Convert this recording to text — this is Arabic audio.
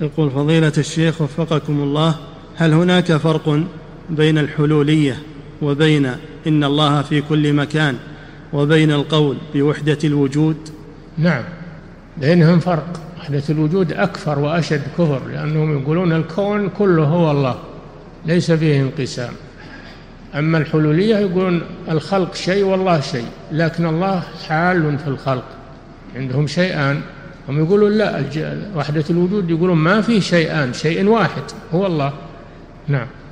يقول فضيلة الشيخ وفقكم الله، هل هناك فرق بين الحلولية وبين إن الله في كل مكان وبين القول بوحدة الوجود؟ نعم، بينهم فرق. وحدة الوجود أكفر وأشد كفر، لأنهم يقولون الكون كله هو الله ليس فيه انقسام. أما الحلولية يقولون الخلق شيء والله شيء، لكن الله حال في الخلق، عندهم شيئان. هم يقولون لا، وحدة الوجود يقولون ما فيه شيئان، شيء واحد هو الله. نعم.